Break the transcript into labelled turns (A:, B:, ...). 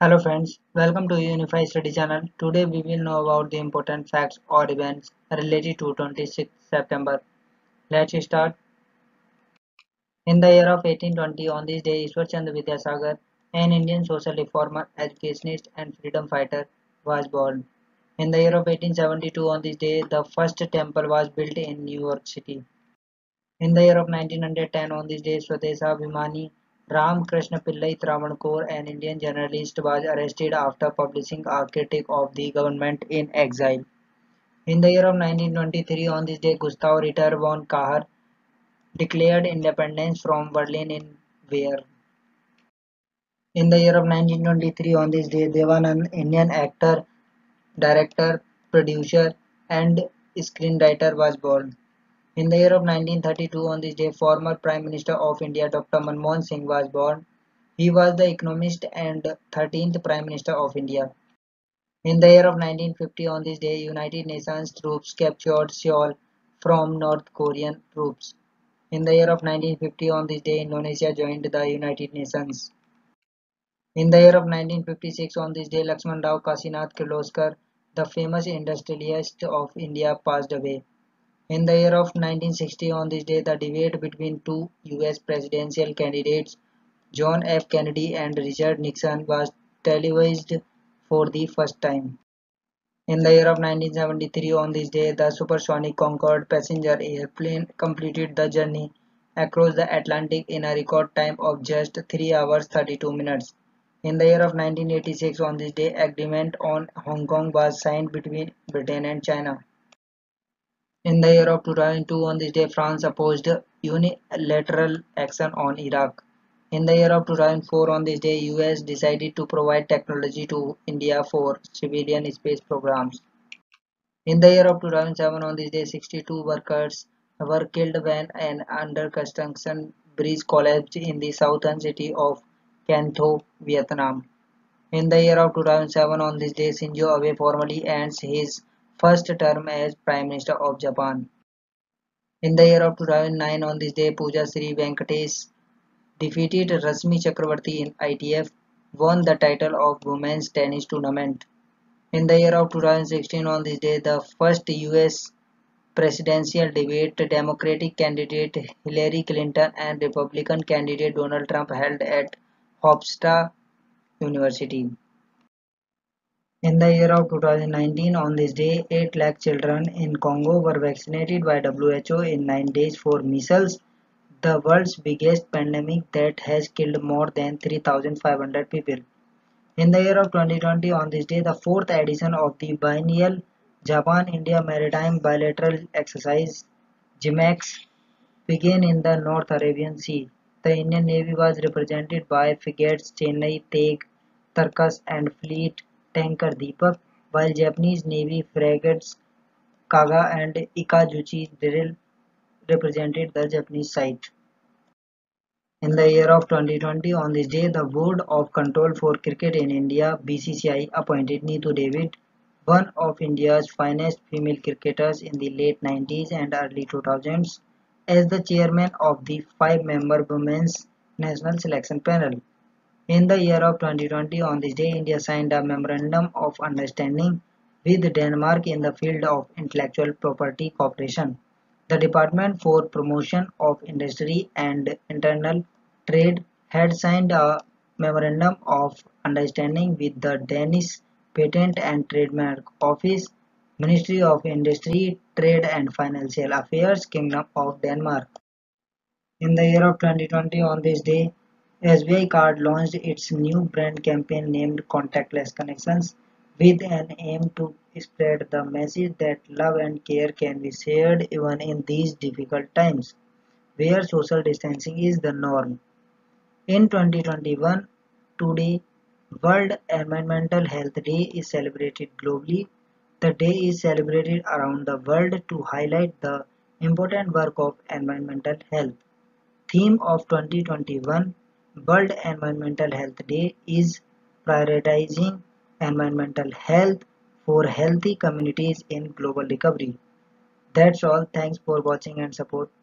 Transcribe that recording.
A: Hello friends, welcome to Unified Study Channel. Today we will know about the important facts or events related to 26 September. Let's start. In the year of 1820, on this day, Ishwar Chandra Vidyasagar, an Indian social reformer, educationist and freedom fighter, was born. In the year of 1872, on this day, the first temple was built in New York City. In the year of 1910, on this day, Swadesha Bhimani Ram Krishna Pillai Travancore, an Indian journalist, was arrested after publishing a critique of the government in exile. In the year of 1923, on this day, Gustav Ritter von Kahr declared independence from Berlin in Wehr. In the year of 1923, on this day, Devanand, Indian actor, director, producer, and screenwriter, was born. In the year of 1932, on this day, former Prime Minister of India Dr. Manmohan Singh was born. He was the economist and 13th Prime Minister of India. In the year of 1950, on this day, United Nations troops captured Seoul from North Korean troops. In the year of 1950, on this day, Indonesia joined the United Nations. In the year of 1956, on this day, Lakshman Rao Kasinath Kirloskar, the famous industrialist of India, passed away. In the year of 1960, on this day, the debate between two US presidential candidates, John F. Kennedy and Richard Nixon, was televised for the first time. In the year of 1973, on this day, the supersonic Concorde passenger airplane completed the journey across the Atlantic in a record time of just 3 hours 32 minutes. In the year of 1986, on this day, agreement on Hong Kong was signed between Britain and China. In the year of 2002, on this day, France opposed unilateral action on Iraq. In the year of 2004, on this day, US decided to provide technology to India for civilian space programs. In the year of 2007, on this day, 62 workers were killed when an under construction bridge collapsed in the southern city of Can Tho, Vietnam. In the year of 2007, on this day, Shinzo Abe formally ends his first term as Prime Minister of Japan. In the year of 2009, on this day, Pooja Sri Venkatesh defeated Rasmi Chakravarti in ITF, won the title of Women's Tennis Tournament. In the year of 2016, on this day, the first US presidential debate, Democratic candidate Hillary Clinton and Republican candidate Donald Trump held at Hofstra University. In the year of 2019, on this day, 8 lakh children in Congo were vaccinated by WHO in 9 days for measles, the world's biggest pandemic that has killed more than 3,500 people. In the year of 2020, on this day, the fourth edition of the biennial Japan-India Maritime Bilateral Exercise (JIMEX) began in the North Arabian Sea. The Indian Navy was represented by frigates Chennai, Teg, Tarkas and fleet tanker Deepak, while Japanese Navy frigates Kaga and Ikazuchi Drill represented the Japanese side. In the year of 2020, on this day, the Board of Control for Cricket in India (BCCI) appointed Neetu David, one of India's finest female cricketers in the late 90s and early 2000s, as the chairman of the five-member Women's National Selection Panel. In the year of 2020, on this day, India signed a Memorandum of Understanding with Denmark in the field of intellectual property cooperation. The Department for Promotion of Industry and Internal Trade had signed a Memorandum of Understanding with the Danish Patent and Trademark Office, Ministry of Industry, Trade and Financial Affairs, Kingdom of Denmark. In the year of 2020, on this day, SBI Card launched its new brand campaign named Contactless Connections with an aim to spread the message that love and care can be shared even in these difficult times, where social distancing is the norm. In 2021, today, World Environmental Health Day is celebrated globally. The day is celebrated around the world to highlight the important work of environmental health. Theme of 2021 World Environmental Health Day is prioritizing environmental health for healthy communities in global recovery. That's all. Thanks for watching and support.